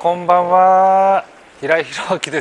こんばんは。平井宏明です。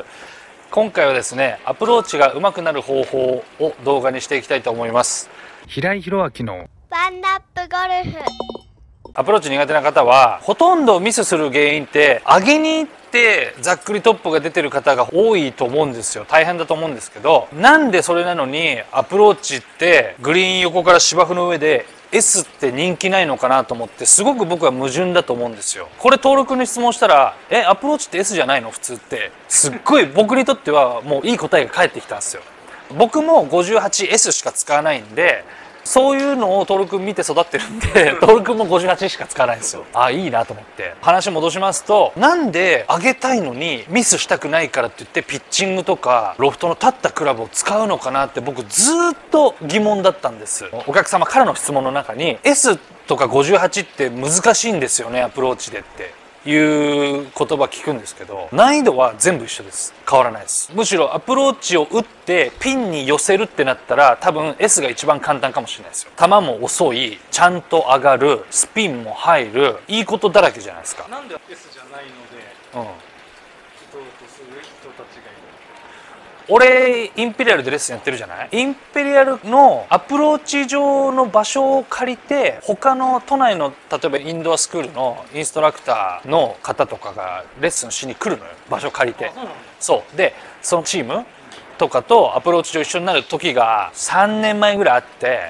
今回はですね、アプローチが上手くなる方法を動画にしていきたいと思います。平井宏明のワンナップゴルフ。 アプローチ苦手な方は、ほとんどミスする原因って上げに行ってざっくりトップが出てる方が多いと思うんですよ。大変だと思うんですけど、なんでそれなのにアプローチってグリーン横から芝生の上でS って人気ないのかなと思って、すごく僕は矛盾だと思うんですよ。これ登録に質問したらアプローチって S じゃないの普通って、すっごい僕にとってはもういい答えが返ってきたんですよ。僕も 58S しか使わないんで、そういうのをトール君見て育ってるんでトール君も58しか使わないんですよ。あ、いいなと思って。話戻しますと、なんで上げたいのにミスしたくないからって言ってピッチングとかロフトの立ったクラブを使うのかなって僕ずっと疑問だったんです。お客様からの質問の中に S とか58って難しいんですよねアプローチでっていう言葉聞くんですけど、難易度は全部一緒です。変わらないです。むしろアプローチを打ってピンに寄せるってなったら多分 S が一番簡単かもしれないですよ。球も遅い、ちゃんと上がる、スピンも入る、いいことだらけじゃないですか。 なんで S じゃないのでうん、 打とうとする人たちがいる。 俺インペリアルでレッスンやってるじゃない。インペリアルのアプローチ場の場所を借りて、他の都内の例えばインドアスクールのインストラクターの方とかがレッスンしに来るのよ、場所借りて。そうで、そのチームとかとアプローチ場一緒になる時が3年前ぐらいあって、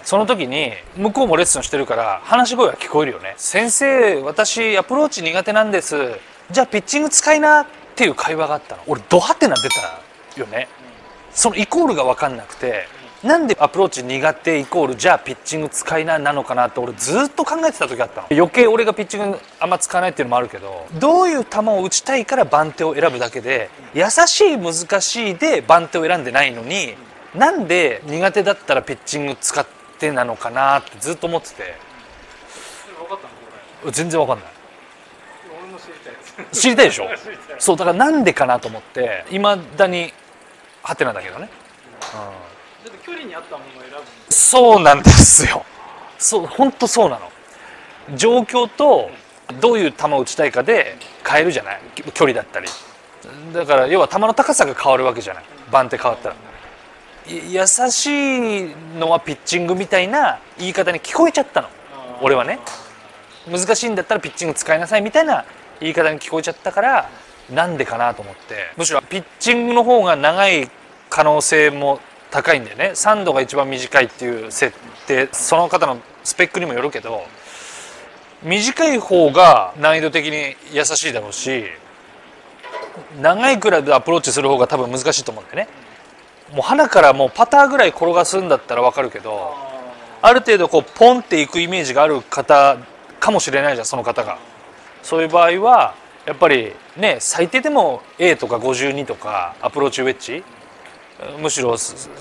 その時に向こうもレッスンしてるから話し声が聞こえるよね。先生、私アプローチ苦手なんです、じゃあピッチング使いなっていう会話があったの。俺ドハテナ出たよね。そのイコールが分かんなくて、なんでアプローチ苦手イコールじゃあピッチング使いななのかなって俺ずっと考えてた時あったの。余計俺がピッチングあんま使わないっていうのもあるけど、どういう球を打ちたいから番手を選ぶだけで、優しい難しいで番手を選んでないのに、なんで苦手だったらピッチング使ってなのかなってずっと思ってて。 分かったのこれ。 全然分かんない。 俺も知りたいです。 知りたいでしょ。 知りたい。 そうだからなんでかなと思っていまだにハテナだけどね。 ちょっと距離に合ったものを選ぶんで。 そうなんですよ。そう、本当そうなの。状況とどういう球を打ちたいかで変えるじゃない、距離だったり。だから要は球の高さが変わるわけじゃない、番手変わったら。優しいのはピッチングみたいな言い方に聞こえちゃったの、俺はね。難しいんだったらピッチング使いなさいみたいな言い方に聞こえちゃったから、なんでかなと思って。むしろピッチングの方が長い可能性も高いんだよね。3度が一番短いっていう設定、その方のスペックにもよるけど、短い方が難易度的に優しいだろうし、長いクラブでアプローチする方が多分難しいと思うんだよね。もう鼻からもうパターぐらい転がすんだったら分かるけど、ある程度こうポンっていくイメージがある方かもしれないじゃん、その方が。そういう場合はやっぱりね、最低でも A とか52とかアプローチウェッジ、むしろ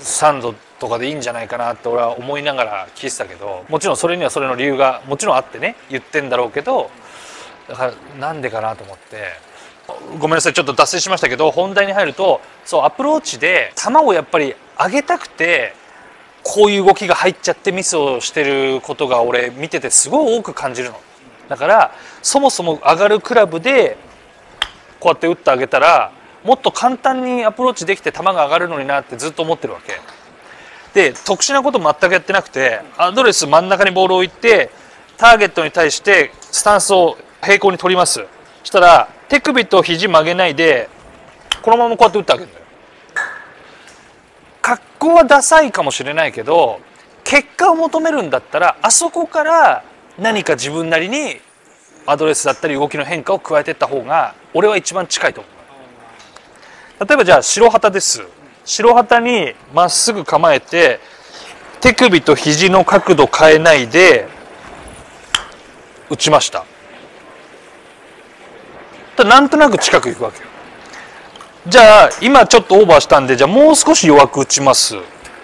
3度とかでいいんじゃないかなって俺は思いながら聞いてたけど、もちろんそれにはそれの理由がもちろんあってね、言ってんだろうけど、だからなんでかなと思って。ごめんなさい、ちょっと脱線しましたけど、本題に入ると、そう、アプローチで球をやっぱり上げたくてこういう動きが入っちゃってミスをしてることが俺見ててすごい多く感じるの。だからそもそも上がるクラブでこうやって打ってあげたらもっと簡単にアプローチできて球が上がるのになってずっと思ってるわけで、特殊なこと全くやってなくて、アドレス真ん中にボールを置いてターゲットに対してスタンスを平行に取ります。そしたら手首と肘曲げないでこのままこうやって打ってあげるんだよ。格好はダサいかもしれないけど、結果を求めるんだったらあそこから何か自分なりにアドレスだったり動きの変化を加えていった方が俺は一番近いと思う。例えばじゃあ白旗です。白旗にまっすぐ構えて手首と肘の角度変えないで打ちました。なんとなく近く行くわけよ。じゃあ今ちょっとオーバーしたんで、じゃあもう少し弱く打ちます。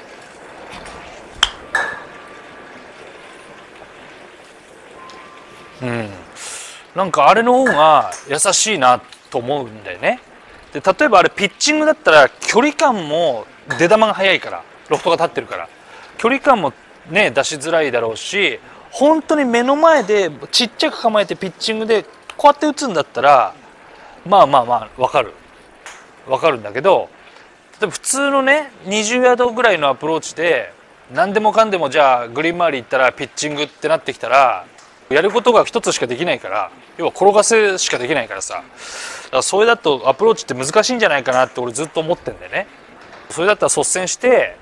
なんかあれの方が優しいなと思うんだよね。で例えばあれピッチングだったら距離感も出球が速いから、ロフトが立ってるから距離感もね出しづらいだろうし、本当に目の前でちっちゃく構えてピッチングでこうやって打つんだったらまあまあまあ分かるんだけど、例えば普通のね20ヤードぐらいのアプローチで何でもかんでもじゃあグリーン周り行ったらピッチングってなってきたらやることが一つしかできないから、要は転がすしかできないからさ、だからそれだとアプローチって難しいんじゃないかなって俺ずっと思ってんだよね。それだったら率先して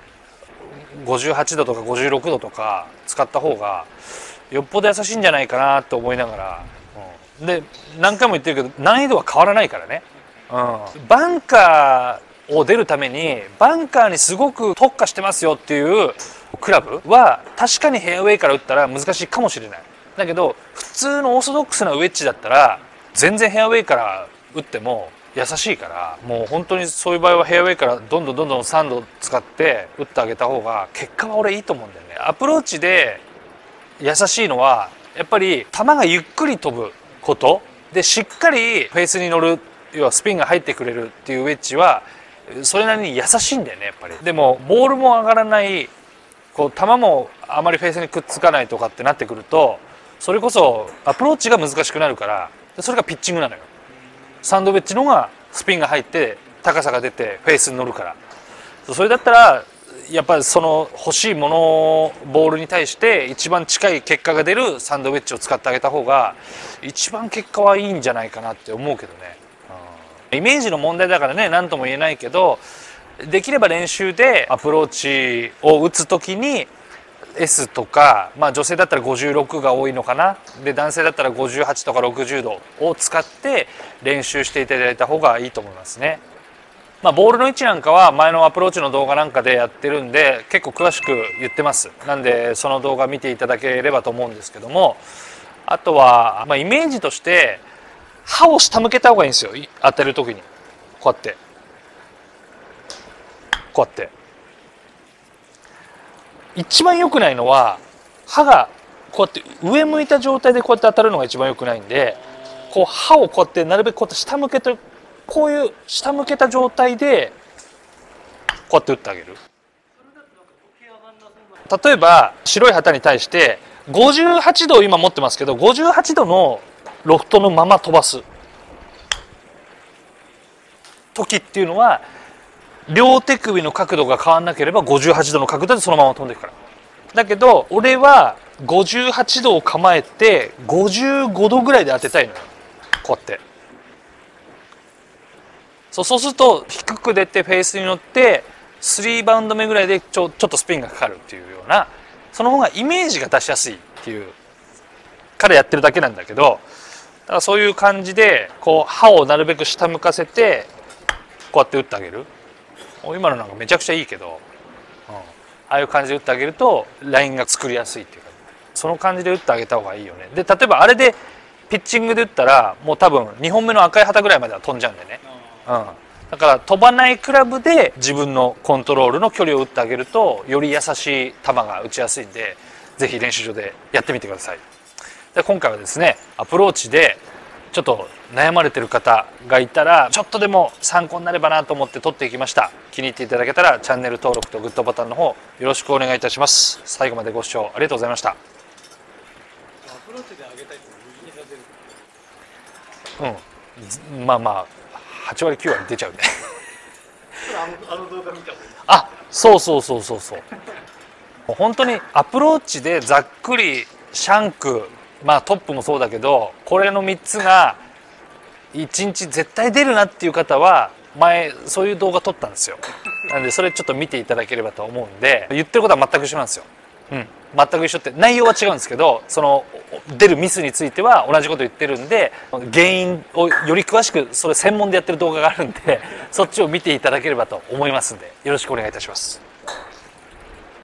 58度とか56度とか使った方がよっぽど優しいんじゃないかなって思いながら、で何回も言ってるけど難易度は変わらないからね、バンカーを出るためにバンカーにすごく特化してますよっていうクラブは確かにフェアウェイから打ったら難しいかもしれない。だけど普通のオーソドックスなウェッジだったら全然フェアウェイから打っても優しいから、もう本当にそういう場合はフェアウェイからどんどんサンド使って打ってあげた方が結果は俺いいと思うんだよね。アプローチで優しいのはやっぱり球がゆっくり飛ぶことで、しっかりフェースに乗る、要はスピンが入ってくれるっていうウェッジはそれなりに優しいんだよねやっぱり。でもボールも上がらない、こう球もあまりフェースにくっつかないとかってなってくると、それこそアプローチが難しくなるから、それがピッチングなのよ。サンドウェッジの方がスピンが入って高さが出てフェースに乗るから、それだったらやっぱりその欲しいものボールに対して一番近い結果が出るサンドウェッジを使ってあげた方が一番結果はいいんじゃないかなって思うけどね。イメージの問題だからね何とも言えないけど、できれば練習でアプローチを打つ時に S とか、まあ女性だったら56が多いのかな、で男性だったら58とか60度を使って練習していただいた方がいいと思いますね。まあボールの位置なんかは前のアプローチの動画なんかでやってるんで結構詳しく言ってます。なんでその動画見ていただければと思うんですけども、あとはまあイメージとして刃を下向けた方がいいんですよ。当てる時にこうやってこうやって。一番良くないのは刃がこうやって上向いた状態でこうやって当たるのが一番良くないんで、こう刃をこうやってなるべくこうやって下向けて、こういう下向けた状態でこうやって打ってあげる。例えば白い旗に対して58度を今持ってますけど、58度のロフトのまま飛ばす時っていうのは両手首の角度が変わらなければ58度の角度でそのまま飛んでいくから。だけど俺は58度を構えて55度ぐらいで当てたいのよ、こうやって。そうすると低く出てフェースに乗って3バウンド目ぐらいでちょっとスピンがかかるっていうような、その方がイメージが出しやすいっていうからやってるだけなんだけど、だからそういう感じでこう刃をなるべく下向かせてこうやって打ってあげる。今のなんかめちゃくちゃいいけど、ああいう感じで打ってあげるとラインが作りやすいっていうか、その感じで打ってあげた方がいいよね。で例えばあれでピッチングで打ったらもう多分2本目の赤い旗ぐらいまでは飛んじゃうんでね、だから飛ばないクラブで自分のコントロールの距離を打ってあげるとより優しい球が打ちやすいんで、ぜひ練習場でやってみてください。で今回はですねアプローチでちょっと悩まれてる方がいたらちょっとでも参考になればなと思って撮っていきました。気に入っていただけたらチャンネル登録とグッドボタンの方よろしくお願いいたします。最後までご視聴ありがとうございました。 アプローチで上げたいと右に出る。 まあまあ8割9割出ちゃうねあの動画見た方がいい。 あ、そう本当にアプローチでざっくりシャンク、まあトップもそうだけどこれの3つが1日絶対出るなっていう方は前そういう動画撮ったんですよ。なんでそれちょっと見ていただければと思うんで、言ってることは全く一緒なんですよ。全く一緒って内容は違うんですけど、その出るミスについては同じこと言ってるんで、原因をより詳しくそれ専門でやってる動画があるんでそっちを見ていただければと思いますんでよろしくお願いいたします。